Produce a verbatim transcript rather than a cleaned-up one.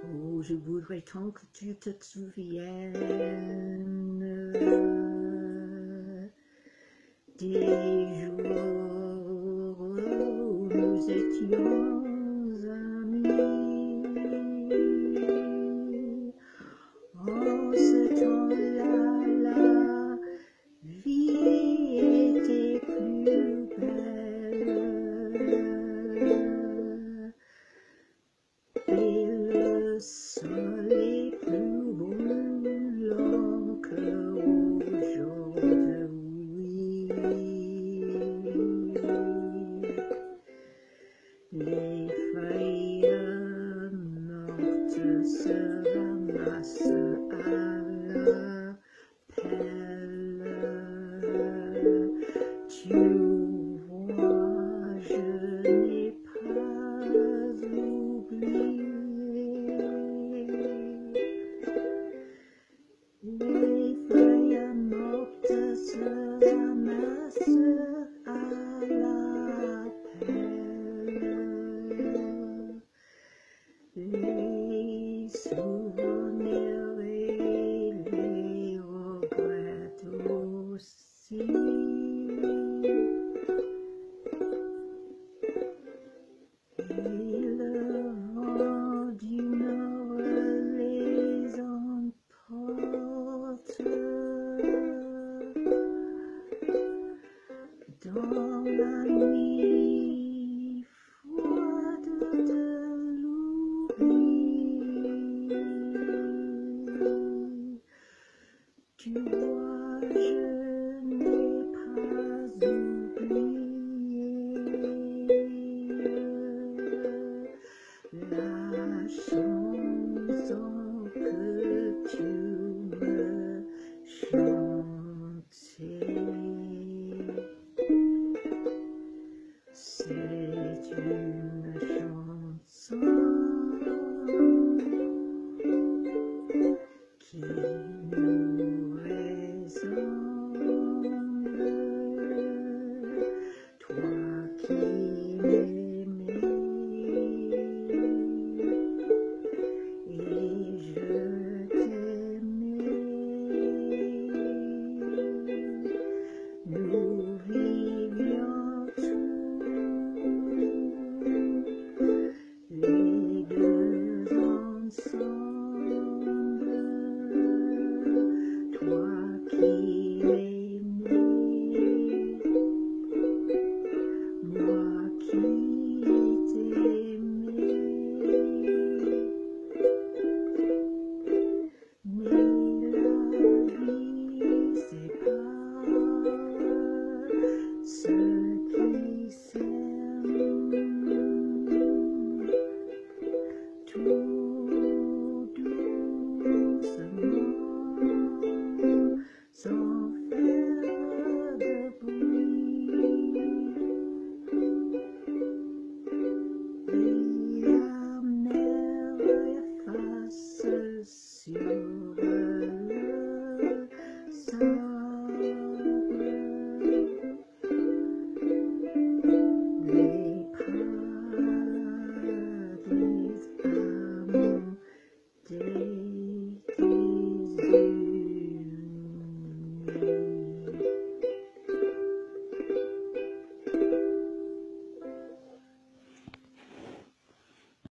Oh, je voudrais tant que tu te souviennes des jours où nous étions amis. En ce temps-là, la vie était plus belle et le sol est plus brûlant qu'aujourd'hui. Les feuilles mortes se ramassent à la pelle. Tu vois, je n'ai pas oublié. Les feuilles mortes se ramassent à la pelle. Les souvenirs et les regrets aussi. Et le vent du nord les emporte dans la nuit.